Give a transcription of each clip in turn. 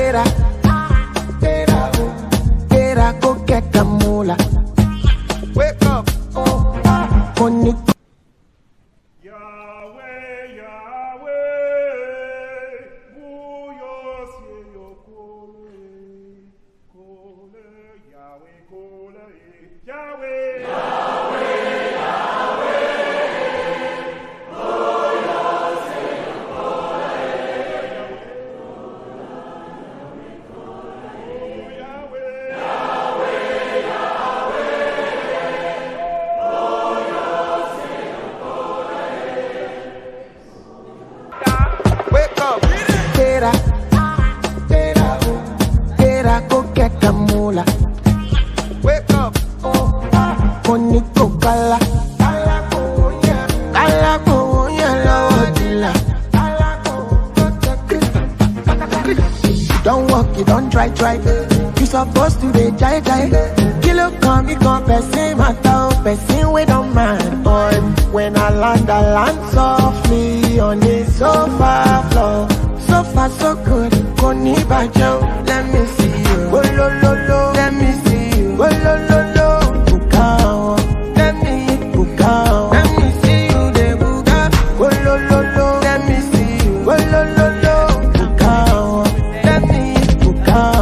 Tera, tera, tera, coqueta mula. Wake up, con try. You supposed to be jai. Kilo come, you come, person matter, person we don't mind. Boy, when I land softly on the sofa floor. So far so good, Koni Bajo, let me see you. Oh lo lo lo, let me see you. Oh lo lo lo, Bukao, let me Bukao. Let me see you, de Buga. Oh lo lo lo, let me see you. Oh lo lo lo, Bukao, let me Bukao.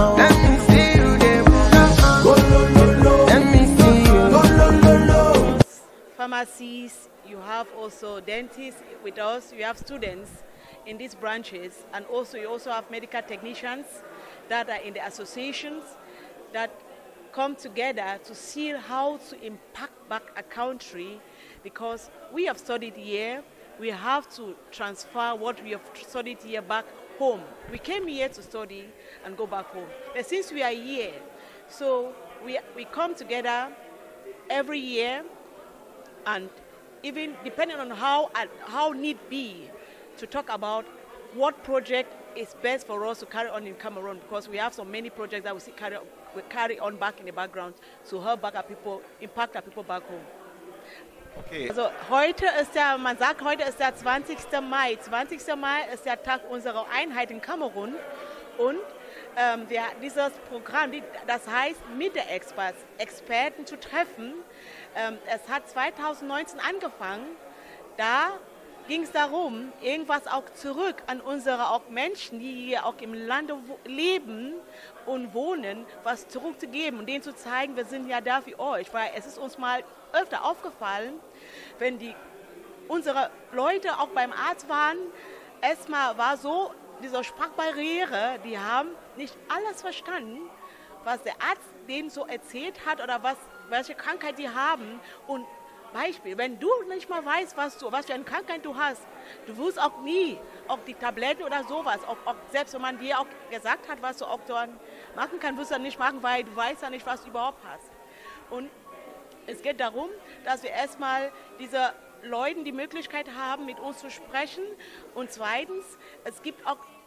Pharmacies, you have also dentists with us, you have students in these branches, and also you also have medical technicians that are in the associations that come together to see how to impact back a country, because we have studied here, we have to transfer what we have studied here back home. We came here to study and go back home. But since we are here, so we come together every year, and even depending on how need be, to talk about what project is best for us to carry on in Cameroon, because we have so many projects that we carry on back in the background to help back our people, impact our people back home. Okay. Also man sagt, heute ist der 20. Mai. 20. Mai ist der Tag unserer Einheit in Kamerun. Und dieses Programm, das heißt, mit der Experten zu treffen. Es hat 2019 angefangen. Da ging es darum, irgendwas auch zurück an unsere auch Menschen, die hier auch im Lande leben und wohnen, was zurückzugeben und denen zu zeigen, wir sind ja da für euch. Weil es ist uns mal öfter aufgefallen, wenn unsere Leute auch beim Arzt waren, erstmal war so, diese Sprachbarriere, die haben nicht alles verstanden, was der Arzt denen so erzählt hat oder welche Krankheit die haben. Und Beispiel, wenn du nicht mal weißt, was für eine Krankheit du hast, du wirst auch nie, auch die Tabletten oder sowas, auch selbst wenn man dir auch gesagt hat, was du auch dort machen kannst, wirst du dann nicht machen, weil du weißt ja nicht, was du überhaupt hast. Und es geht darum, dass wir erstmal diese Leuten die Möglichkeit haben, mit uns zu sprechen. Und zweitens, es gibt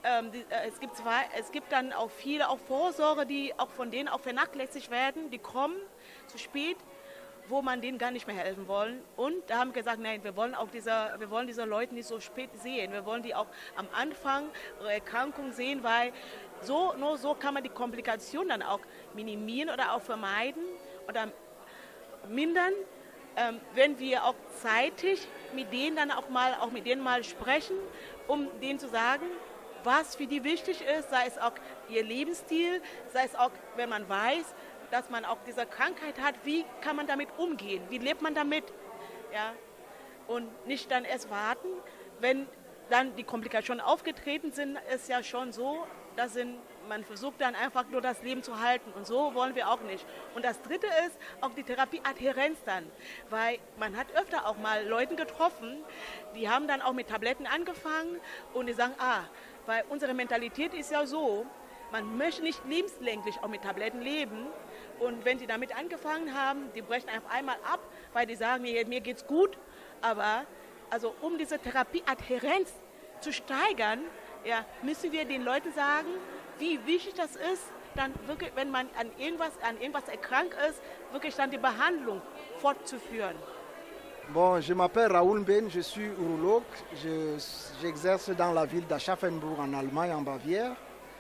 dann auch viele auch Vorsorge, die auch von denen auch vernachlässigt werden, die kommen zu spät, wo man denen gar nicht mehr helfen wollen. Und da haben wir gesagt, nein, wir wollen diese Leute nicht so spät sehen. Wir wollen die auch am Anfang ihrer Erkrankung sehen, weil nur so kann man die Komplikationen dann auch minimieren oder auch vermeiden oder mindern, wenn wir auch zeitig mit denen dann auch mit denen mal sprechen, um denen zu sagen, was für die wichtig ist, sei es auch ihr Lebensstil, sei es auch, wenn man weiß, dass man auch diese Krankheit hat, wie kann man damit umgehen, wie lebt man damit, ja? Und nicht dann erst warten, wenn dann die Komplikationen aufgetreten sind, ist ja schon so, man versucht dann einfach nur das Leben zu halten und so wollen wir auch nicht. Und das Dritte ist auch die Therapieadhärenz dann, weil man hat öfter auch mal Leute getroffen, die haben dann auch mit Tabletten angefangen und die sagen, weil unsere Mentalität ist ja so, man möchte nicht lebenslänglich auch mit Tabletten leben. Und wenn sie damit angefangen haben, die brechen einfach einmal ab, weil die sagen, mir geht's gut. Aber also um diese Therapieadhärenz zu steigern, ja, müssen wir den Leuten sagen, wie wichtig das ist, dann wirklich, wenn man an irgendwas erkrankt ist, wirklich dann die Behandlung fortzuführen. Bon, je m'appelle Raoul Ben, je suis urologue, j'exerce dans la ville d'Aschaffenburg en Allemagne, en Bavière.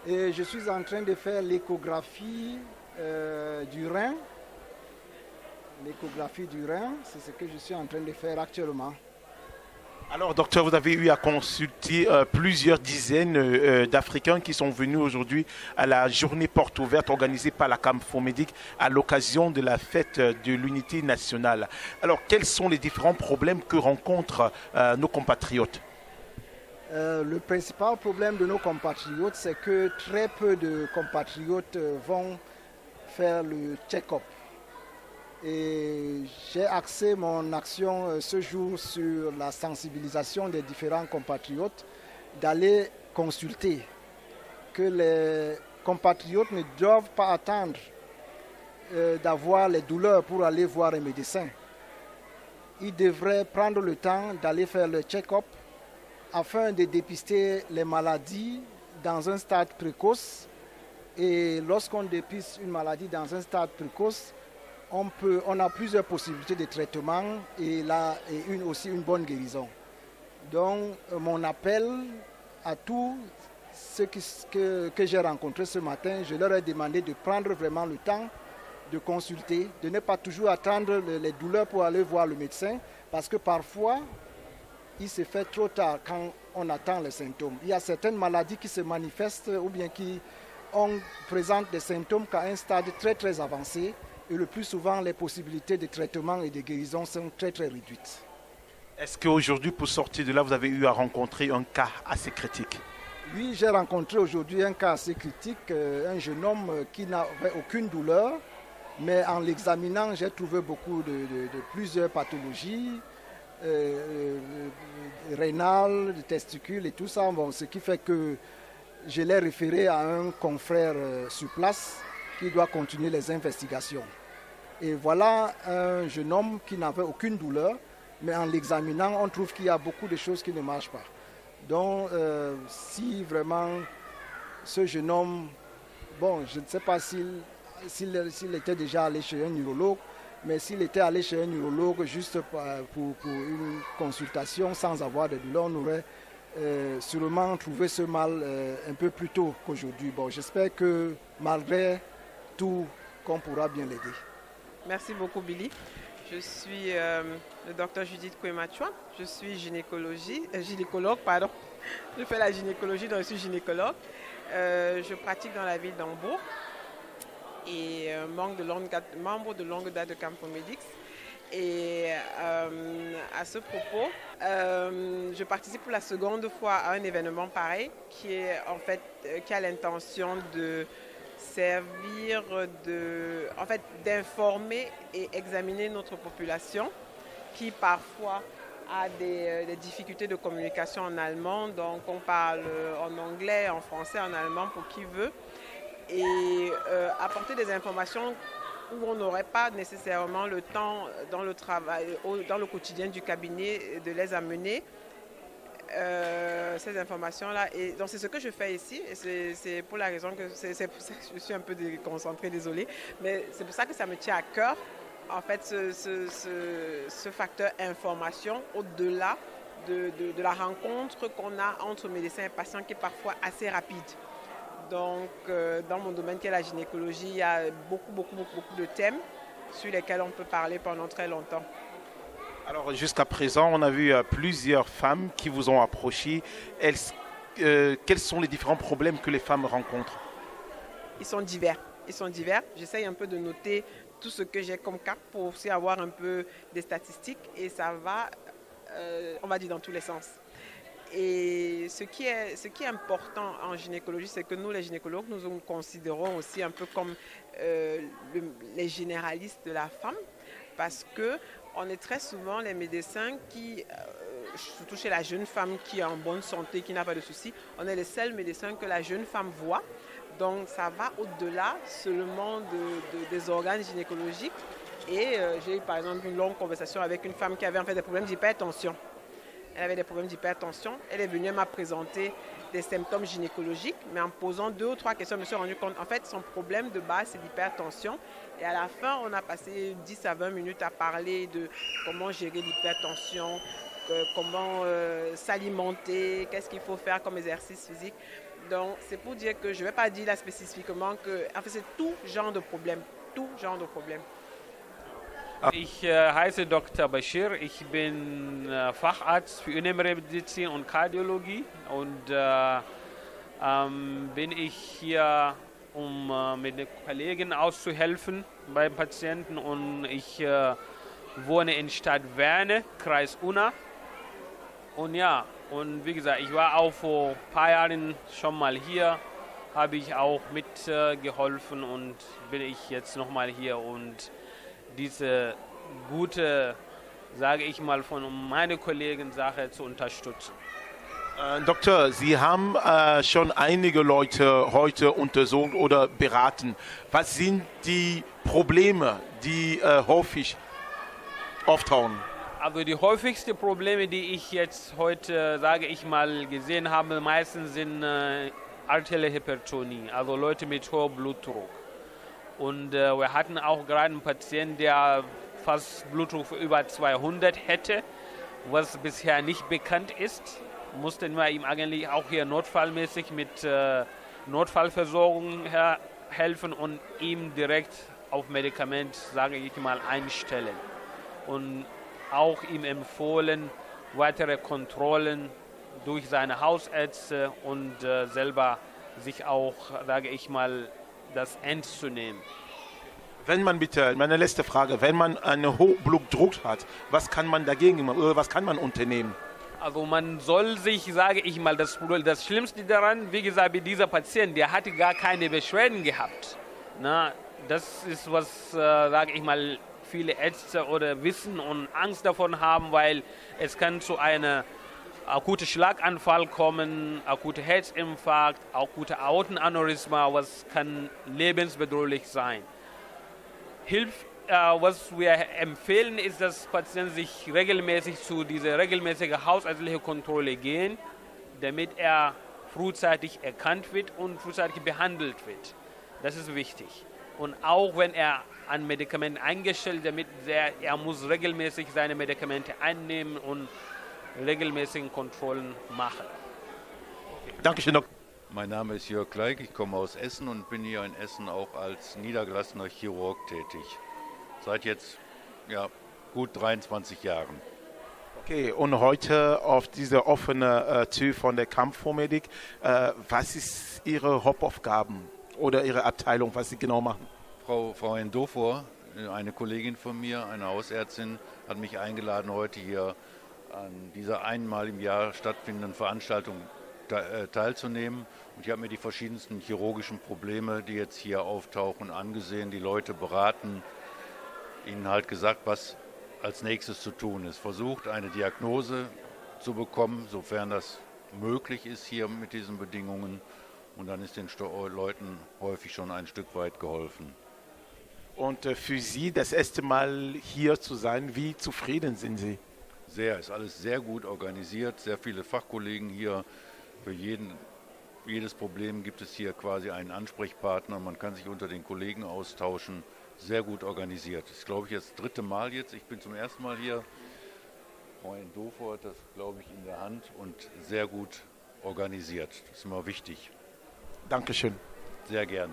Et je suis en train de faire l'échographie du rein. L'échographie du rein, c'est ce que je suis en train de faire actuellement. Alors, docteur, vous avez eu à consulter plusieurs dizaines d'Africains qui sont venus aujourd'hui à la journée porte ouverte organisée par la Camfomédic à l'occasion de la fête de l'unité nationale. Alors, quels sont les différents problèmes que rencontrent nos compatriotes? Le principal problème de nos compatriotes, c'est que très peu de compatriotes vont faire le check-up. Et j'ai axé mon action ce jour sur la sensibilisation des différents compatriotes d'aller consulter, que les compatriotes ne doivent pas attendre d'avoir les douleurs pour aller voir un médecin. Ils devraient prendre le temps d'aller faire le check-up afin de dépister les maladies dans un stade précoce. Et lorsqu'on dépiste une maladie dans un stade précoce, on a plusieurs possibilités de traitement et aussi une bonne guérison. Donc, mon appel à tous ceux que j'ai rencontrés ce matin, je leur ai demandé de prendre vraiment le temps de consulter, de ne pas toujours attendre les douleurs pour aller voir le médecin, parce que parfois, il se fait trop tard quand on attend les symptômes. Il y a certaines maladies qui se manifestent ou bien qui présentent des symptômes qu'à un stade très très avancé. Et le plus souvent, les possibilités de traitement et de guérison sont très très réduites. Est-ce qu'aujourd'hui, pour sortir de là, vous avez eu à rencontrer un cas assez critique? Oui, j'ai rencontré aujourd'hui un cas assez critique, un jeune homme qui n'avait aucune douleur, mais en l'examinant, j'ai trouvé beaucoup de plusieurs pathologies, rénales, de testicules et tout ça, bon, ce qui fait que je l'ai référé à un confrère sur place qui doit continuer les investigations. Et voilà un jeune homme qui n'avait aucune douleur, mais en l'examinant, on trouve qu'il y a beaucoup de choses qui ne marchent pas. Donc, si vraiment ce jeune homme, bon, je ne sais pas s'il était déjà allé chez un neurologue, mais s'il était allé chez un neurologue juste pour une consultation sans avoir de douleur, on aurait sûrement trouvé ce mal un peu plus tôt qu'aujourd'hui. Bon, j'espère que malgré tout, qu'on pourra bien l'aider. Merci beaucoup, Billy. Je suis le docteur Judith Kwemachwa. Je suis gynécologue. Pardon. Je fais la gynécologie, donc je suis gynécologue. Je pratique dans la ville d'Hambourg et membre de longue date de Camfomédic. Et à ce propos, je participe pour la seconde fois à un événement pareil qui a l'intention de servir d'informer et examiner notre population qui parfois a des difficultés de communication en allemand, donc on parle en anglais, en français, en allemand pour qui veut, et apporter des informations où on n'aurait pas nécessairement le temps dans le travail, dans le quotidien du cabinet de les amener. Ces informations-là. Et donc c'est ce que je fais ici. Et c'est pour la raison que je suis un peu déconcentrée, désolée. Mais c'est pour ça que ça me tient à cœur, en fait, ce facteur information au-delà de la rencontre qu'on a entre médecins et patients qui est parfois assez rapide. Donc dans mon domaine qui est la gynécologie, il y a beaucoup de thèmes sur lesquels on peut parler pendant très longtemps. Alors, jusqu'à présent, on a vu plusieurs femmes qui vous ont approché. Quels sont les différents problèmes que les femmes rencontrent? Ils sont divers. J'essaye un peu de noter tout ce que j'ai comme cas pour aussi avoir un peu des statistiques. Et ça va, on va dire, dans tous les sens. Et ce qui est important en gynécologie, c'est que nous, les gynécologues, nous considérons aussi un peu comme les généralistes de la femme. Parce que on est très souvent les médecins qui, surtout chez la jeune femme qui est en bonne santé, qui n'a pas de soucis, on est les seuls médecins que la jeune femme voit. Donc ça va au-delà seulement des organes gynécologiques. Et j'ai eu par exemple une longue conversation avec une femme qui avait en fait des problèmes d'hypertension. Elle avait des problèmes d'hypertension. Elle est venue, elle m'a présenté des symptômes gynécologiques, mais en posant 2 ou 3 questions, je me suis rendu compte, en fait, son problème de base, c'est l'hypertension. Et à la fin, on a passé 10 à 20 minutes à parler de comment gérer l'hypertension, comment s'alimenter, qu'est-ce qu'il faut faire comme exercice physique. Donc, c'est pour dire que je ne vais pas dire là spécifiquement que, en fait, c'est tout genre de problème, tout genre de problème. Ich heiße Dr. Bashir, ich bin Facharzt für Innere Medizin und Kardiologie und bin ich hier, um mit den Kollegen auszuhelfen beim Patienten, und ich wohne in Stadt Werne, Kreis Unna. Und ja, und wie gesagt, ich war auch vor ein paar Jahren schon mal hier, habe ich auch mitgeholfen und bin ich jetzt nochmal hier und diese gute, sage ich mal, von meiner Kollegen Sache zu unterstützen. Doktor, Sie haben schon einige Leute heute untersucht oder beraten. Was sind die Probleme, die häufig auftauchen? Also die häufigsten Probleme, die ich jetzt heute, sage ich mal, gesehen habe, meistens sind arterielle Hypertonie, also Leute mit hohem Blutdruck. Und wir hatten auch gerade einen Patienten, der fast Blutdruck über 200 hätte, was bisher nicht bekannt ist. Mussten wir ihm eigentlich auch hier notfallmäßig mit Notfallversorgung helfen und ihm direkt auf Medikament, sage ich mal, einstellen. Und auch ihm empfohlen, weitere Kontrollen durch seine Hausärzte und selber sich auch, sage ich mal, das ernst zu nehmen. Wenn man bitte, meine letzte Frage, wenn man einen hohen Blutdruck hat, was kann man dagegen machen oder was kann man unternehmen? Also man soll sich, sage ich mal, das Schlimmste daran, wie gesagt, wie dieser Patient, der hatte gar keine Beschwerden gehabt. Na, das ist was, sage ich mal, viele Ärzte oder wissen und Angst davon haben, weil es kann zu einem akuten Schlaganfall kommen, akute Herzinfarkt, akute Aortenaneurysma, was kann lebensbedrohlich sein. Was wir empfehlen, ist, dass Patienten sich regelmäßig zu dieser regelmäßigen hausärztlichen Kontrolle gehen, damit er frühzeitig erkannt wird und frühzeitig behandelt wird. Das ist wichtig. Und auch wenn er an Medikamenten eingestellt, damit er muss regelmäßig seine Medikamente einnehmen und regelmäßigen Kontrollen machen. Dankeschön, Doktor. Mein Name ist Jörg Kleik, ich komme aus Essen und bin hier in Essen auch als niedergelassener Chirurg tätig. Seit jetzt gut 23 Jahren. Okay, und heute auf diese offene Tür von der Kampfvormedik, was ist Ihre Hauptaufgaben oder Ihre Abteilung, was Sie genau machen? Frau Endofor, eine Kollegin von mir, eine Hausärztin, hat mich eingeladen, heute hier an dieser einmal im Jahr stattfindenden Veranstaltung teilzunehmen. Und ich habe mir die verschiedensten chirurgischen Probleme, die jetzt hier auftauchen, angesehen, die Leute beraten, ihnen halt gesagt, was als nächstes zu tun ist. Versucht, eine Diagnose zu bekommen, sofern das möglich ist hier mit diesen Bedingungen. Und dann ist den Leuten häufig schon ein Stück weit geholfen. Und für Sie das erste Mal hier zu sein, wie zufrieden sind Sie? Sehr, ist alles sehr gut organisiert, sehr viele Fachkollegen hier. Für jedes Problem gibt es hier quasi einen Ansprechpartner. Man kann sich unter den Kollegen austauschen. Sehr gut organisiert. Das ist, glaube ich, jetzt das 3. Mal jetzt. Ich bin zum ersten Mal hier. Frau Endofor hat das, glaube ich, in der Hand und sehr gut organisiert. Das ist immer wichtig. Dankeschön. Sehr gerne.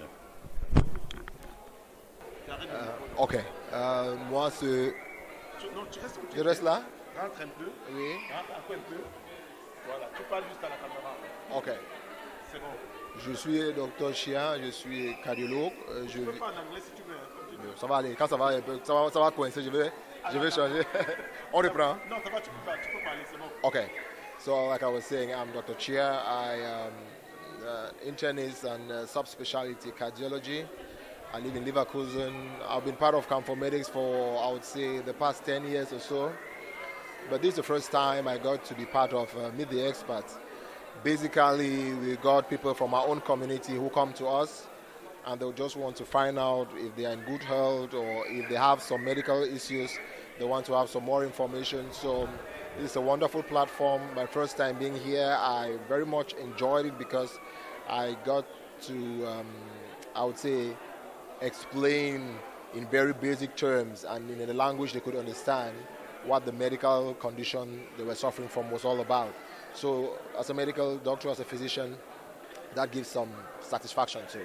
Ok. Moi, c'est... Je reste là? Rentre un peu. Oui. Rentre un peu. Voilà, tu parles juste à la caméra. Ok. C'est bon. Je suis Dr. Chia, je suis cardiologue. Tu peux pas en anglais si tu veux. Ça va aller. Quand ça va coincer, je vais changer. On reprend. Non, ça va, tu peux parler, c'est bon. Okay. So, like I was saying, I'm Dr. Chia. I am internist and subspecialty cardiology. I live in Leverkusen. I've been part of Camphomedics for, I would say, the past 10 years or so. But this is the first time I got to be part of Meet the Experts. Basically, we got people from our own community who come to us and they just want to find out if they are in good health or if they have some medical issues, they want to have some more information. So this is a wonderful platform. My first time being here, I very much enjoyed it because I got to, I would say, explain in very basic terms and in a language they could understand what the medical condition they were suffering from was all about. So as a medical doctor, as a physician, that gives some satisfaction too.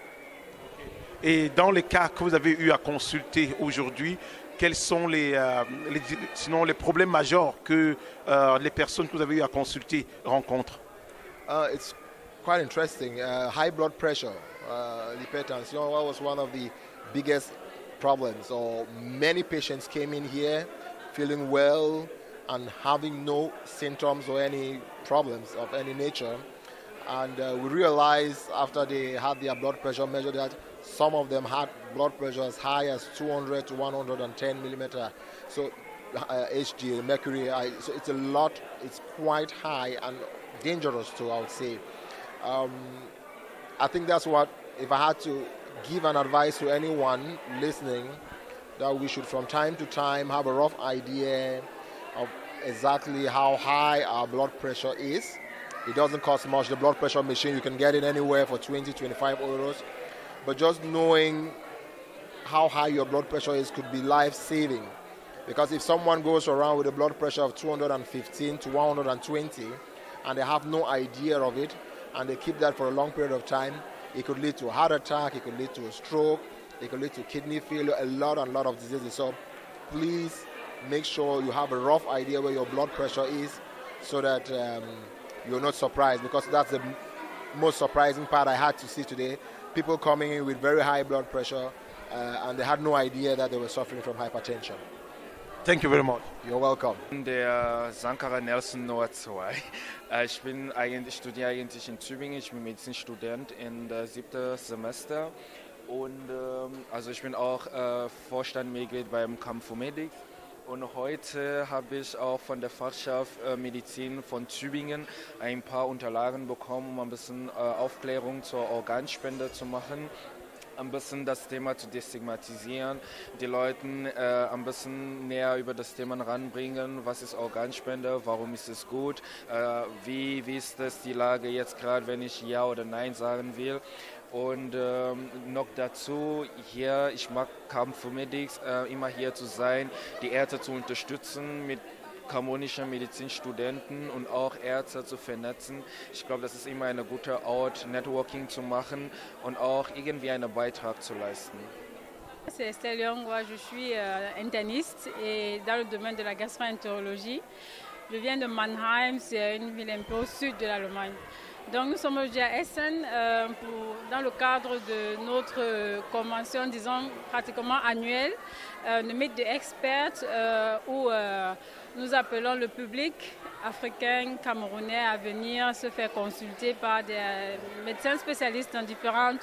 Et dans les cas que vous avez eu à consulter aujourd'hui, quels sont sinon les problèmes majeurs que les personnes que vous avez eu à consulter rencontrent? It's quite interesting. High blood pressure, l'hypertension was one of the biggest problems. So many patients came in here feeling well and having no symptoms or any problems of any nature. And we realized after they had their blood pressure measured that some of them had blood pressure as high as 200 to 110 millimeter. So HG, mercury, so it's a lot, it's quite high and dangerous too, I would say. I think that's what, if I had to give an advice to anyone listening, that we should from time to time have a rough idea of exactly how high our blood pressure is. It doesn't cost much. The blood pressure machine, you can get it anywhere for 20, 25 euros. But just knowing how high your blood pressure is could be life-saving. Because if someone goes around with a blood pressure of 215 to 120 and they have no idea of it and they keep that for a long period of time, it could lead to a heart attack, it could lead to a stroke, it could lead to kidney failure, a lot of diseases. So please make sure you have a rough idea where your blood pressure is so that you're not surprised, because that's the most surprising part I had to see today. People coming in with very high blood pressure and they had no idea that they were suffering from hypertension. Thank you very much. You're welcome. Der Sankara Nelson Noah 2. Ich studiere eigentlich in Tübingen, ich bin Medizinstudent in der 7. Semester und also ich bin auch Vorstandsmitglied beim Camphomedik. Und heute habe ich auch von der Fachschaft Medizin von Tübingen ein paar Unterlagen bekommen, um ein bisschen Aufklärung zur Organspende zu machen, ein bisschen das Thema zu destigmatisieren, die Leute ein bisschen näher über das Thema ranbringen, was ist Organspende, warum ist es gut, wie ist das die Lage jetzt gerade, wenn ich Ja oder Nein sagen will. Und noch dazu, hier, ich mag Camphomedik, immer hier zu sein, die Ärzte zu unterstützen, mit harmonischen Medizinstudenten und auch Ärzte zu vernetzen. Ich glaube, das ist immer eine gute Art, Networking zu machen und auch irgendwie einen Beitrag zu leisten. C'est Estelle Yongwa, je suis interniste et dans le domaine de la gastroentérologie. Je viens de Mannheim, c'est une ville un peu au sud de l'Allemagne. Donc nous sommes aujourd'hui à Essen dans le cadre de notre convention, disons, pratiquement annuelle, de mythe d'experts où nous appelons le public africain, camerounais à venir se faire consulter par des médecins spécialistes dans différentes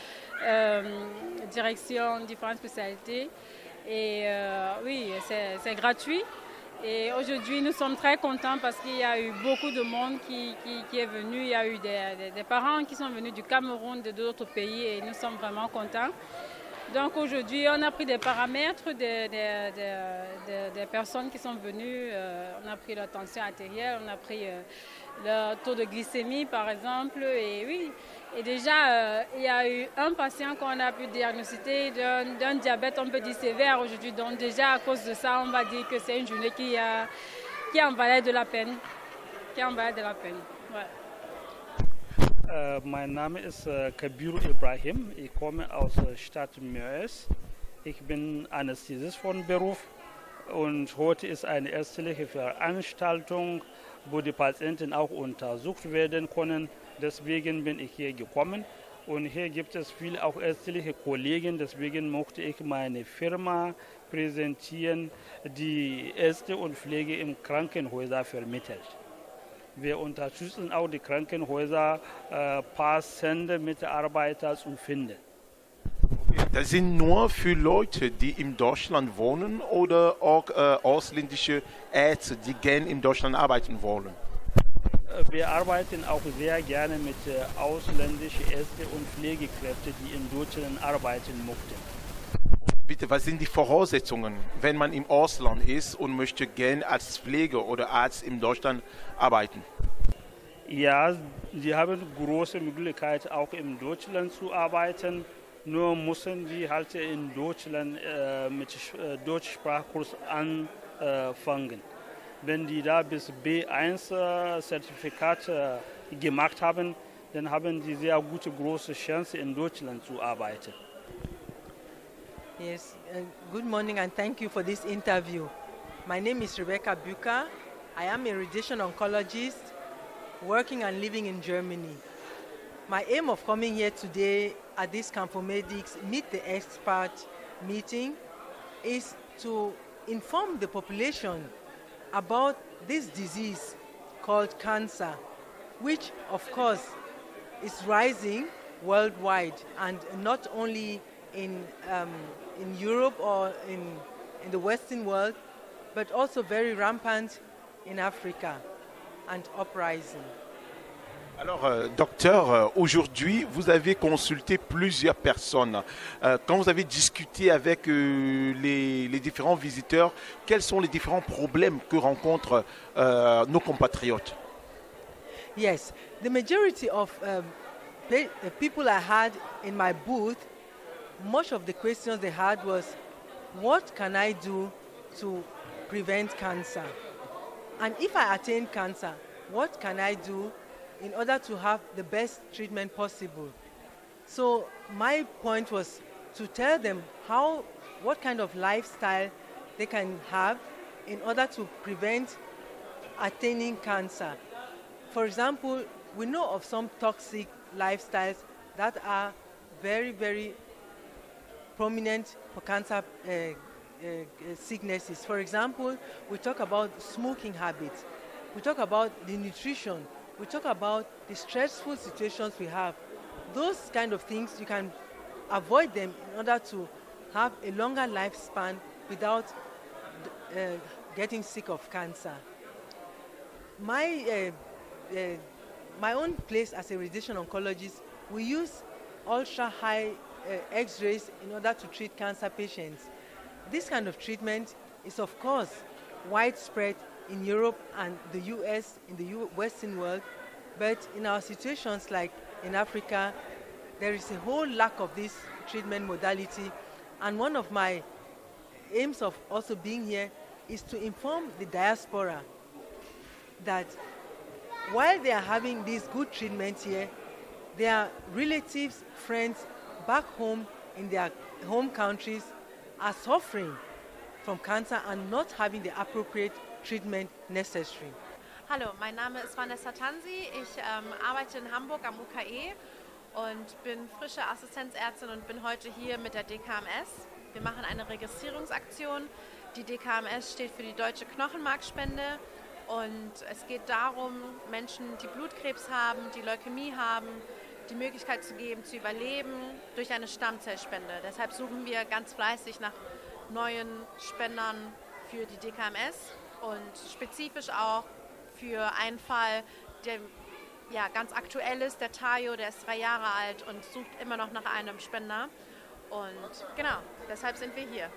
directions, différentes spécialités. Et oui, c'est gratuit. Et aujourd'hui, nous sommes très contents parce qu'il y a eu beaucoup de monde qui est venu. Il y a eu des parents qui sont venus du Cameroun, d'autres pays, et nous sommes vraiment contents. Donc aujourd'hui, on a pris des paramètres des personnes qui sont venues. On a pris leur tension artérielle, on a pris leur taux de glycémie, par exemple. Et oui, et déjà, il y a eu un patient qu'on a pu diagnostiquer d'un diabète, on peut dire sévère aujourd'hui. Donc déjà, à cause de ça, on va dire que c'est une journée qui en valait de la peine. Ouais. Mein Name ist Kabiru Ibrahim, ich komme aus der Stadt Mörs. Ich bin Anästhesist von Beruf und heute ist eine ärztliche Veranstaltung, wo die Patienten auch untersucht werden können. Deswegen bin ich hier gekommen und hier gibt es viele auch ärztliche Kollegen, deswegen möchte ich meine Firma präsentieren, die Ärzte und Pflege im Krankenhäuser vermittelt. Wir unterstützen auch die Krankenhäuser, passende Mitarbeiter zu finden. Das sind nur für Leute, die in Deutschland wohnen oder auch ausländische Ärzte, die gerne in Deutschland arbeiten wollen? Wir arbeiten auch sehr gerne mit ausländischen Ärzten und Pflegekräften, die in Deutschland arbeiten möchten. Bitte, was sind die Voraussetzungen, wenn man im Ausland ist und möchte gerne als Pfleger oder Arzt in Deutschland arbeiten? Ja, sie haben große Möglichkeit, auch in Deutschland zu arbeiten. Nur müssen sie halt in Deutschland mit Deutschsprachkurs fangen. Wenn die da bis B1-Zertifikat gemacht haben, dann haben die sehr gute große Chance in Deutschland zu arbeiten. Yes, good morning and thank you for this interview. My name is Rebecca Bucher. I am a radiation oncologist working and living in Germany. My aim of coming here today at this CamForMedix Meet the Expert meeting is to inform the population about this disease called cancer, which of course is rising worldwide and not only in Europe or in the Western world, but also very rampant in Africa and uprising. Alors, docteur, aujourd'hui, vous avez consulté plusieurs personnes. Quand vous avez discuté avec les différents visiteurs, quels sont les différents problèmes que rencontrent nos compatriotes? Yes, the majority of people I had in my booth, much of the questions they had was, what can I do to prevent cancer? And if I attain cancer, what can I do in order to have the best treatment possible? So my point was to tell them what kind of lifestyle they can have in order to prevent attaining cancer. For example, we know of some toxic lifestyles that are very, very prominent for cancer sicknesses. For example, we talk about smoking habits. We talk about the nutrition. We talk about the stressful situations we have. Those kind of things, you can avoid them in order to have a longer lifespan without getting sick of cancer. My own place as a radiation oncologist, we use ultra-high X-rays in order to treat cancer patients. This kind of treatment is, of course, widespread in Europe and the US, in the Western world, but in our situations like in Africa, there is a whole lack of this treatment modality. And one of my aims of also being here is to inform the diaspora that while they are having these good treatments here, their relatives, friends back home in their home countries are suffering from cancer and not having the appropriate treatment necessary. Hallo, mein Name ist Vanessa Tansi. Ich arbeite in Hamburg am UKE und bin frische Assistenzärztin und bin heute hier mit der DKMS. Wir machen eine Registrierungsaktion. Die DKMS steht für die Deutsche Knochenmarkspende und es geht darum, Menschen, die Blutkrebs haben, die Leukämie haben, die Möglichkeit zu geben, zu überleben durch eine Stammzellspende. Deshalb suchen wir ganz fleißig nach neuen Spendern für die DKMS und spezifisch auch für einen Fall, der ja, ganz aktuell ist, der Tayo, der ist 3 Jahre alt und sucht immer noch nach einem Spender. Und genau, deshalb sind wir hier.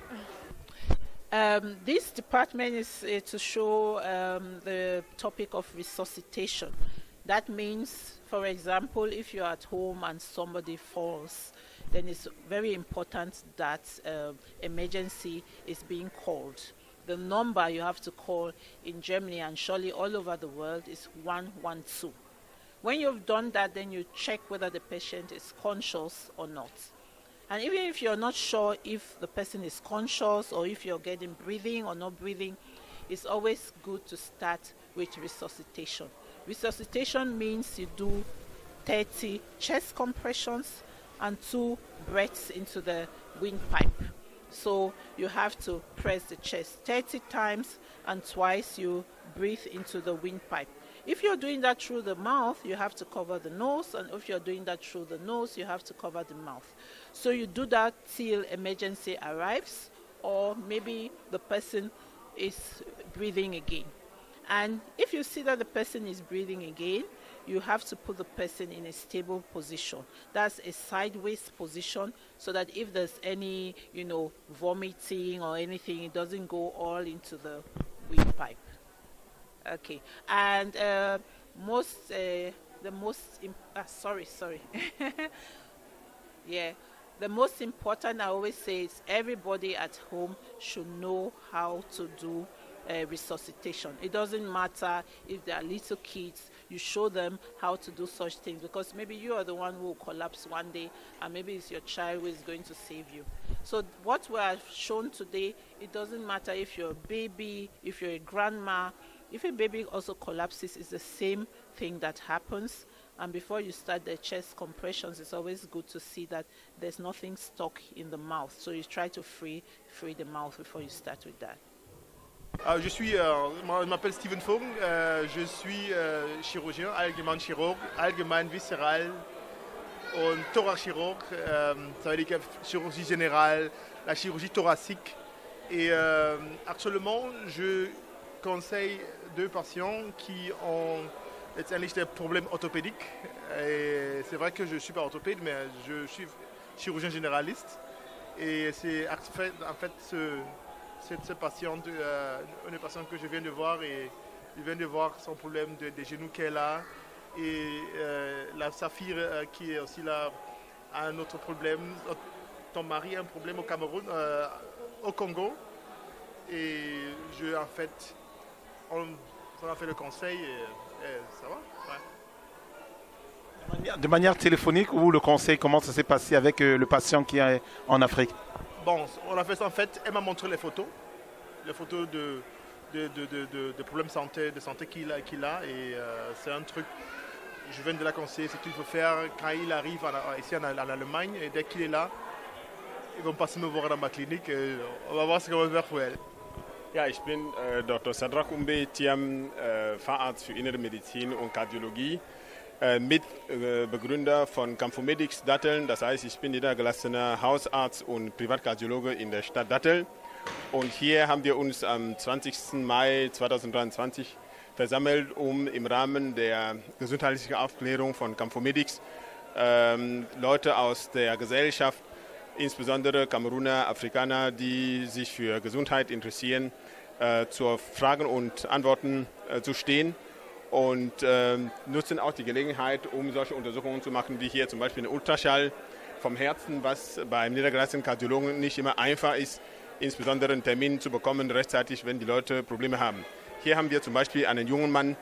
This department is to show the topic of resuscitation. That means, for example, if you're at home and somebody falls, then it's very important that emergency is being called. The number you have to call in Germany and surely all over the world is 112. When you've done that, then you check whether the patient is conscious or not. And even if you're not sure if the person is conscious or if you're getting breathing or not breathing, it's always good to start with resuscitation. Resuscitation means you do 30 chest compressions and 2 breaths into the windpipe. So you have to press the chest 30 times and twice you breathe into the windpipe. If you're doing that through the mouth, you have to cover the nose, and if you're doing that through the nose, you have to cover the mouth. So you do that till emergency arrives, or maybe the person is breathing again. And if you see that the person is breathing again, you have to put the person in a stable position. That's a sideways position, so that if there's any, vomiting or anything, it doesn't go all into the windpipe. Okay, and yeah, the most important, I always say, is everybody at home should know how to do resuscitation. It doesn't matter if they are little kids, you show them how to do such things, because maybe you are the one who will collapse one day and maybe it's your child who is going to save you. So what we have shown today, it doesn't matter if you're a baby, if you're a grandma, if a baby also collapses, it's the same thing that happens. And before you start the chest compressions, it's always good to see that there's nothing stuck in the mouth. So you try to free the mouth before you start with that. Je m'appelle Steven Fogg, je suis chirurgien, Allgemeinchirurg, allgemein viscéral und thoraxchirurg, ça veut dire chirurgie générale, la chirurgie thoracique. Et actuellement, je conseille 2 patients qui ont letztendlich des problèmes orthopédiques. Et c'est vrai que je ne suis pas orthopède, mais je suis chirurgien généraliste. Et c'est en fait cette patiente, une patiente que je viens de voir, et je viens de voir son problème des genoux qu'elle a. Et la Saphir qui est aussi là a un autre problème. Ton mari a un problème au Cameroun, au Congo. Et en fait, on a fait le conseil et ça va. Ouais. De manière téléphonique ou le conseil, comment ça s'est passé avec le patient qui est en Afrique? Bon, on a fait ça en fait, elle m'a montré les photos de problèmes de santé qu'il a, et c'est un truc, je viens de la conseiller, ce qu'il faut faire quand il arrive ici en Allemagne, et dès qu'il est là, ils vont passer me voir dans ma clinique, et on va voir ce qu'on va faire pour elle. Ja, ich bin Dr. Sadrak Umbe Thiam, Facharzt für Innere Medizin und Kardiologie, Mitbegründer von Campomedix Datteln. Das heißt, ich bin niedergelassener Hausarzt und Privatkardiologe in der Stadt Datteln. Und hier haben wir uns am 20. Mai 2023 versammelt, um im Rahmen der gesundheitlichen Aufklärung von Campomedix Leute aus der Gesellschaft, insbesondere Kameruner, Afrikaner, die sich für Gesundheit interessieren, zur Fragen und Antworten zu stehen, und nutzen auch die Gelegenheit, um solche Untersuchungen zu machen, wie hier zum Beispiel ein Ultraschall vom Herzen, was beim niedergelassenen Kardiologen nicht immer einfach ist, insbesondere einen Termin zu bekommen rechtzeitig, wenn die Leute Probleme haben. Hier haben wir zum Beispiel einen jungen Mann,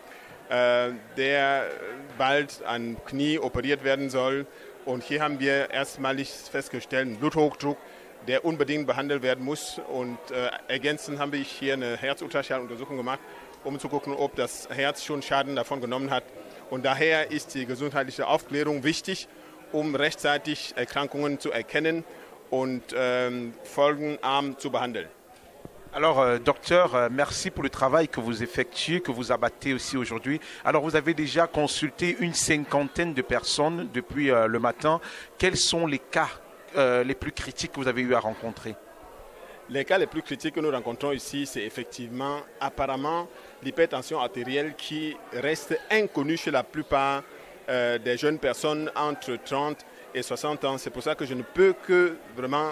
der bald am Knie operiert werden soll. Und hier haben wir erstmalig festgestellt, einen Bluthochdruck, der unbedingt behandelt werden muss. Und ergänzend habe ich hier eine Herzultraschalluntersuchung gemacht, um zu gucken, ob das Herz schon Schaden davon genommen hat. Und daher ist die gesundheitliche Aufklärung wichtig, um rechtzeitig Erkrankungen zu erkennen und folgenarm zu behandeln. Alors, docteur, merci pour le travail que vous effectuez, que vous abattez aussi aujourd'hui. Alors, vous avez déjà consulté une 50aine de personnes depuis le matin. Quels sont les cas les plus critiques que vous avez eu à rencontrer? Les cas les plus critiques que nous rencontrons ici, c'est effectivement, apparemment, l'hypertension artérielle qui reste inconnue chez la plupart des jeunes personnes entre 30 et 60 ans. C'est pour ça que je ne peux que vraiment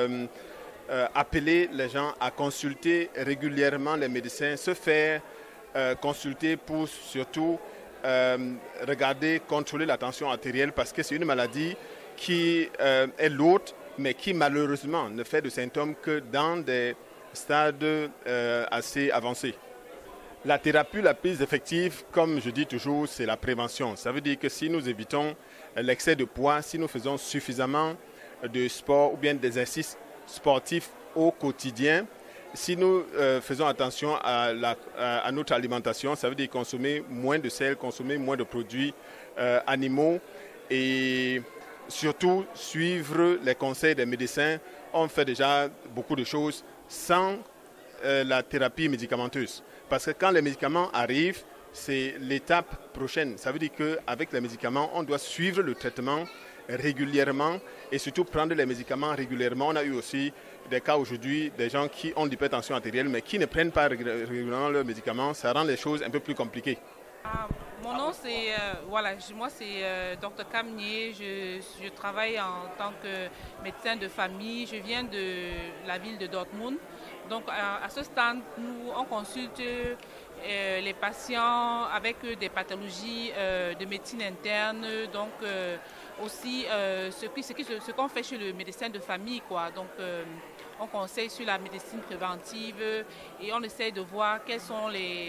appeler les gens à consulter régulièrement les médecins, se faire consulter pour surtout regarder, contrôler la tension artérielle, parce que c'est une maladie qui est lourde, mais qui malheureusement ne fait de symptômes que dans des stades assez avancés. La thérapie la plus effective, comme je dis toujours, c'est la prévention. Ça veut dire que si nous évitons l'excès de poids, si nous faisons suffisamment de sport ou bien d'exercices sportifs au quotidien, si nous faisons attention à notre alimentation, ça veut dire consommer moins de sel, consommer moins de produits animaux, et surtout suivre les conseils des médecins. On fait déjà beaucoup de choses sans la thérapie médicamenteuse. Parce que quand les médicaments arrivent, c'est l'étape prochaine. Ça veut dire qu'avec les médicaments, on doit suivre le traitement régulièrement et surtout prendre les médicaments régulièrement. On a eu aussi des cas aujourd'hui, des gens qui ont de l'hypertension artérielle mais qui ne prennent pas régulièrement leurs médicaments. Ça rend les choses un peu plus compliquées. Mon nom c'est moi c'est Dr Kamnier, je travaille en tant que médecin de famille, je viens de la ville de Dortmund. Donc à ce stand, nous on consulte les patients avec des pathologies de médecine interne, donc aussi ce qu'on fait chez le médecin de famille, quoi. Donc, on conseille sur la médecine préventive et on essaie de voir quels sont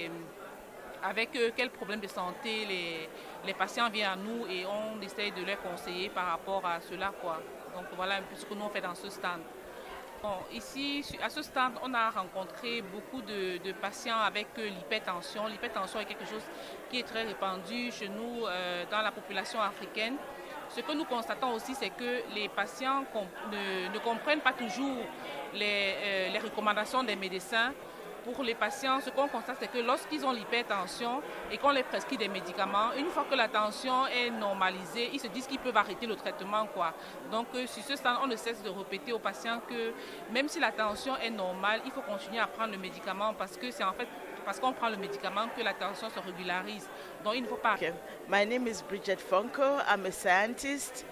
avec quels problèmes de santé les patients viennent à nous et on essaie de les conseiller par rapport à cela, quoi. Donc voilà un peu ce que nous on fait dans ce stand. Bon, ici, à ce stand, on a rencontré beaucoup de patients avec l'hypertension. L'hypertension est quelque chose qui est très répandu chez nous dans la population africaine. Ce que nous constatons aussi, c'est que les patients ne comprennent pas toujours les recommandations des médecins. Pour les patients, ce qu'on constate, c'est que lorsqu'ils ont l'hypertension et qu'on les prescrit des médicaments, une fois que la tension est normalisée, ils se disent qu'ils peuvent arrêter le traitement, quoi. Donc, sur ce stand, on ne cesse de répéter aux patients que même si la tension est normale, il faut continuer à prendre le médicament parce que c'est en fait parce qu'on prend le médicament que la tension se régularise. Donc, il ne faut pas... Okay. My name is Bridget Funko. I'm a scientist.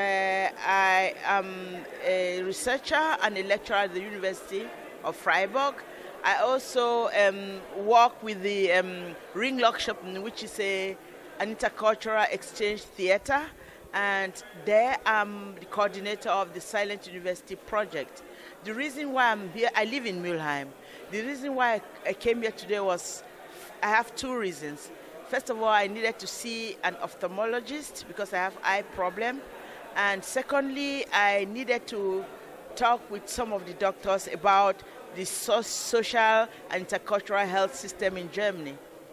I am a researcher and a lecturer at the University of Freiburg. I also work with the Ring Lock Shop, which is an intercultural exchange theater, and there I'm the coordinator of the Silent University project. The reason why I'm here, I live in Mülheim. The reason why I came here today was, I have two reasons. First of all, I needed to see an ophthalmologist because I have eye problem. And secondly, I needed to talk with some of the doctors about the social and intercultural health system in Germany.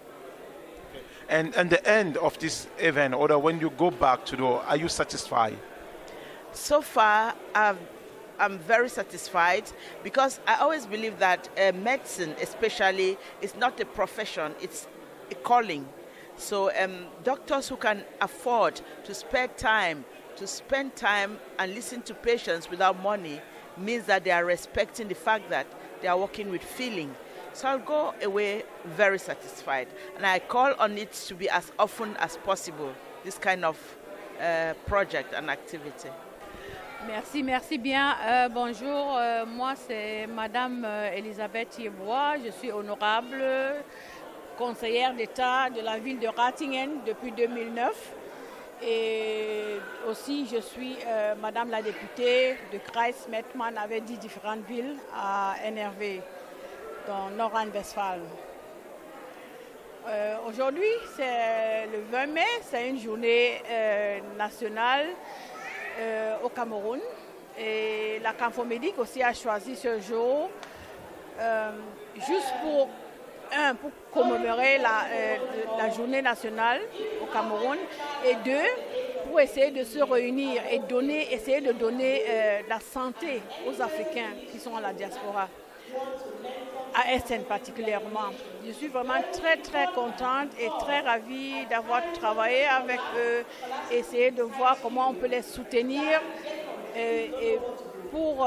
And at the end of this event, or when you go back to are you satisfied? So far, I'm very satisfied because I always believe that medicine especially is not a profession, it's a calling. So doctors who can afford to spend time and listen to patients without money means that they are respecting the fact that they are working with feeling. So I'll go away very satisfied. And I call on it to be as often as possible, this kind of project and activity. Merci bien. Bonjour, moi c'est Madame Elisabeth Yebois. Je suis honorable conseillère d'État de la ville de Ratingen depuis 2009. Et aussi, je suis Madame la députée de Kreis Mettmann avec 10 différentes villes à NRW, dans Nord-Rhin-Westphalie. Aujourd'hui, c'est le 20 mai, c'est une journée nationale au Cameroun. Et la Camfomédic aussi a choisi ce jour juste pour commémorer la journée nationale au Cameroun et deux, pour essayer de se réunir et essayer de donner la santé aux Africains qui sont à la diaspora, à Essen particulièrement. Je suis vraiment très très contente et très ravie d'avoir travaillé avec eux, essayer de voir comment on peut les soutenir et pour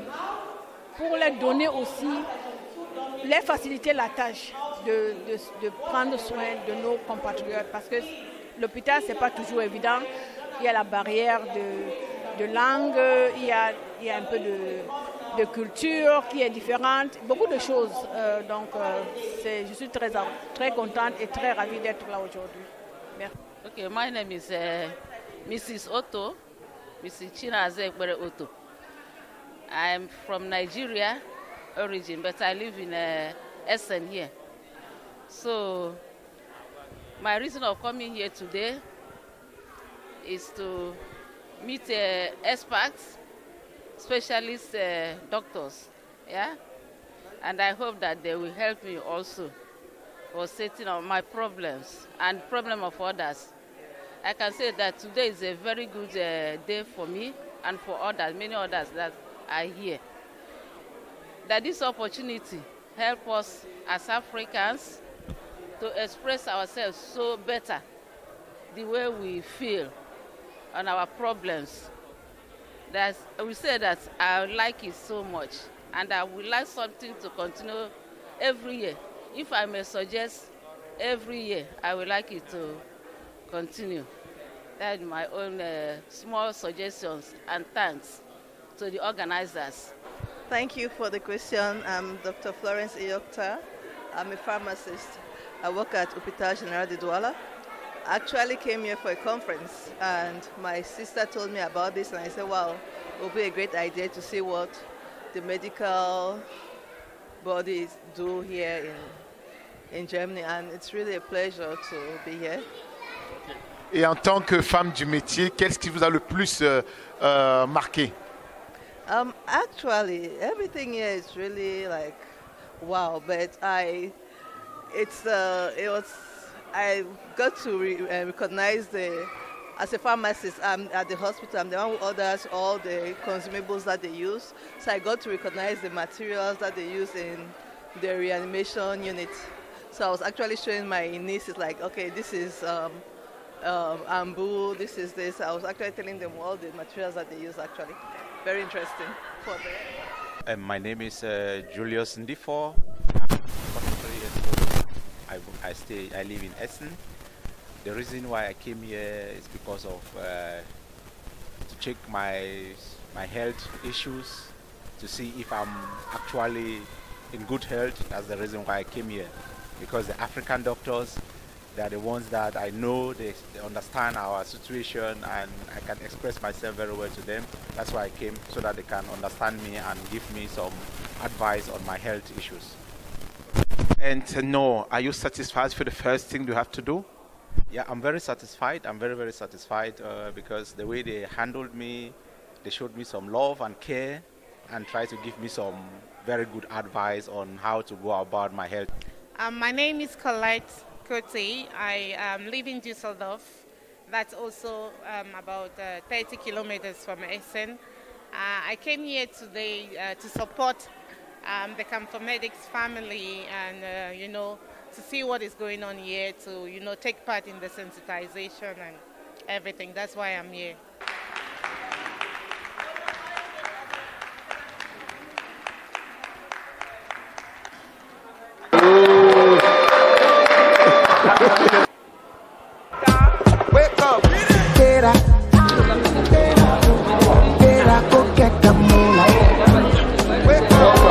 les donner aussi, les faciliter la tâche de prendre soin de nos compatriotes parce que l'hôpital, ce n'est pas toujours évident. Il y a la barrière de langue, il y a un peu de culture qui est différente, beaucoup de choses. Donc, je suis très contente et très ravie d'être là aujourd'hui. Merci. Okay, my name is Mrs. Otto, Mrs. Chinaze Ekbere Otto. I'm from Nigeria origin, but I live in Essen here. So my reason of coming here today is to meet experts, specialist doctors, yeah? And I hope that they will help me also for setting up my problems and problem of others. I can say that today is a very good day for me and for others, many others that are here. That this opportunity help us as Africans to express ourselves so better, the way we feel on our problems. That we say that I like it so much, and I would like something to continue every year. If I may suggest, every year I would like it to continue. That's my own small suggestions, and thanks to the organizers. Thank you for the question. I'm Dr. Florence Iyokta. I'm a pharmacist. I work at Hôpital Général de Douala. actually came here for a conference, and my sister told me about this, and I said, wow, it would be a great idea to see what the medical bodies do here in Germany, and it's really a pleasure to be here. Et en tant que femme du métier, qu'est-ce qui vous a le plus marqué? Actually, everything here is really like wow, but I got to recognize as a pharmacist, I'm at the hospital, I'm the one who orders all the consumables that they use. So I got to recognize the materials that they use in the reanimation unit. So I was actually showing my nieces, like, okay, this is ambu, this is this. I was actually telling them all the materials that they use, actually. Very interesting for them. My name is Julius Ndifor. I live in Essen. The reason why I came here is because of to check my health issues, to see if I'm actually in good health. That's the reason why I came here. Because the African doctors, they are the ones that I know, they understand our situation, and I can express myself very well to them. That's why I came, so that they can understand me and give me some advice on my health issues. And no, are you satisfied for the first thing you have to do? Yeah, I'm very satisfied. I'm very, very satisfied because the way they handled me, they showed me some love and care and tried to give me some very good advice on how to go about my health. My name is Colette Cote. I live in Düsseldorf. That's also about 30 kilometers from Essen. I came here today to support the CamForMedics family and, you know, to see what is going on here, to, you know, take part in the sensitization and everything. That's why I'm here. Wake up. Go get the moonlight. Wake up.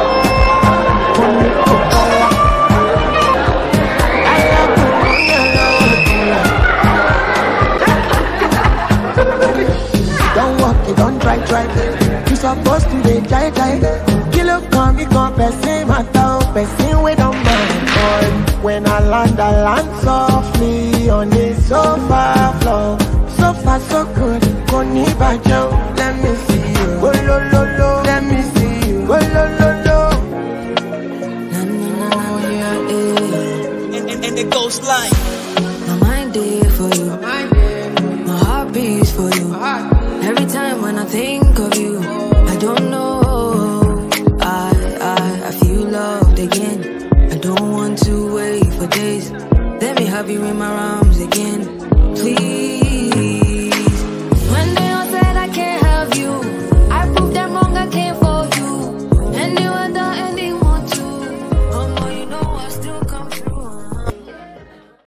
Don't walk it, don't try. You supposed to be jai. Kilo come, person matter, person we don't mind. Boy, when I land softly on the sofa floor. So far so good, Koni Bajo. Let me see you, oh lo lo lo. Let me see you, oh lo lo lo. And it goes like my mind there for you, my heart beats for you. Every time when I think of you, I don't know, I feel loved again. I don't want to wait for days. Let me have you in my round.